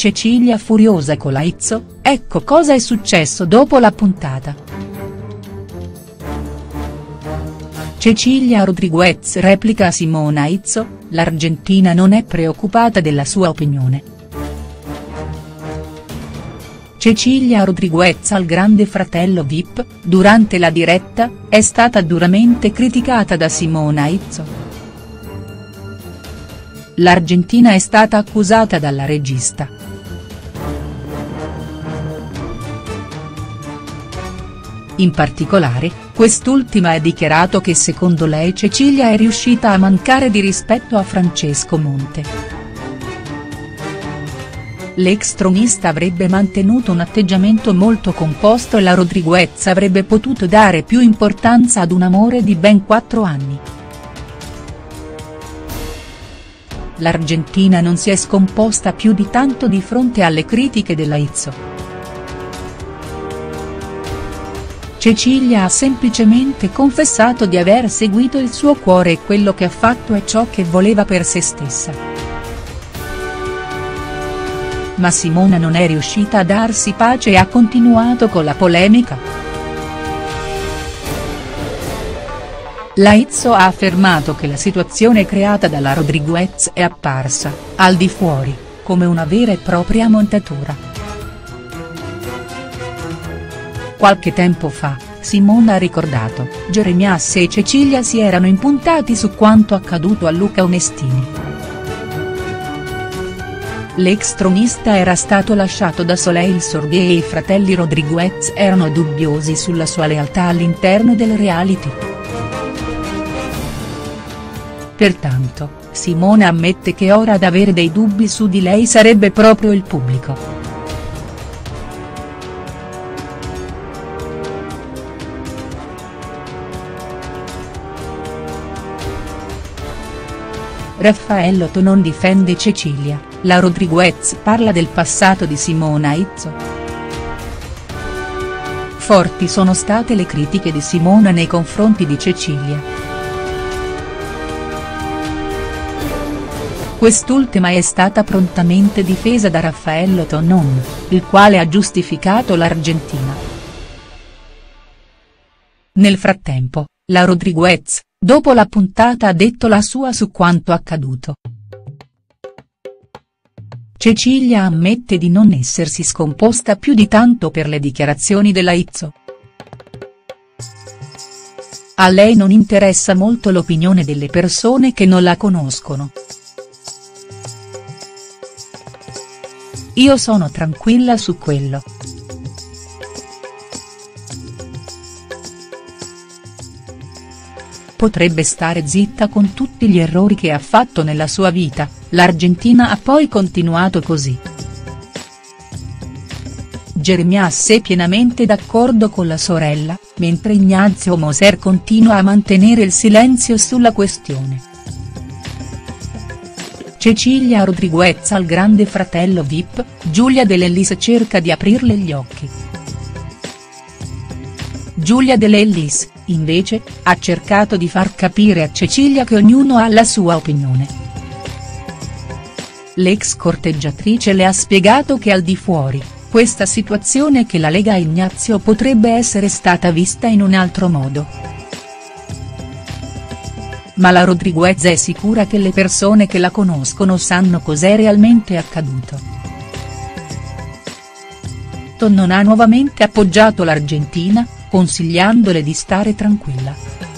Cecilia furiosa con la Izzo, ecco cosa è successo dopo la puntata. Cecilia Rodriguez replica a Simona Izzo, l'argentina non è preoccupata della sua opinione. Cecilia Rodriguez al Grande Fratello VIP, durante la diretta, è stata duramente criticata da Simona Izzo. L'Argentina è stata accusata dalla regista. In particolare, quest'ultima ha dichiarato che secondo lei Cecilia è riuscita a mancare di rispetto a Francesco Monte. L'ex tronista avrebbe mantenuto un atteggiamento molto composto e la Rodriguez avrebbe potuto dare più importanza ad un amore di ben 4 anni. L'Argentina non si è scomposta più di tanto di fronte alle critiche della Izzo. Cecilia ha semplicemente confessato di aver seguito il suo cuore e quello che ha fatto è ciò che voleva per se stessa. Ma Simona non è riuscita a darsi pace e ha continuato con la polemica. La Izzo ha affermato che la situazione creata dalla Rodriguez è apparsa, al di fuori, come una vera e propria montatura. Qualche tempo fa, Simona ha ricordato, Jeremias e Cecilia si erano impuntati su quanto accaduto a Luca Onestini. L'ex tronista era stato lasciato da Soleil Sorbier e i fratelli Rodriguez erano dubbiosi sulla sua lealtà all'interno del reality. Pertanto, Simona ammette che ora ad avere dei dubbi su di lei sarebbe proprio il pubblico. Raffaello non difende Cecilia, la Rodriguez parla del passato di Simona Izzo. Forti sono state le critiche di Simona nei confronti di Cecilia. Quest'ultima è stata prontamente difesa da Raffaello Tonon, il quale ha giustificato l'Argentina. Nel frattempo, la Rodriguez, dopo la puntata ha detto la sua su quanto accaduto. Cecilia ammette di non essersi scomposta più di tanto per le dichiarazioni della Izzo. A lei non interessa molto l'opinione delle persone che non la conoscono. Io sono tranquilla su quello. Potrebbe stare zitta con tutti gli errori che ha fatto nella sua vita, l'Argentina ha poi continuato così. Jeremias è pienamente d'accordo con la sorella, mentre Ignazio Moser continua a mantenere il silenzio sulla questione. Cecilia Rodriguez al Grande Fratello VIP, Giulia De Lellis cerca di aprirle gli occhi. Giulia De Lellis, invece, ha cercato di far capire a Cecilia che ognuno ha la sua opinione. L'ex corteggiatrice le ha spiegato che al di fuori, questa situazione che la lega a Ignazio potrebbe essere stata vista in un altro modo. Ma la Rodriguez è sicura che le persone che la conoscono sanno cos'è realmente accaduto. Non ha nuovamente appoggiato l'Argentina, consigliandole di stare tranquilla.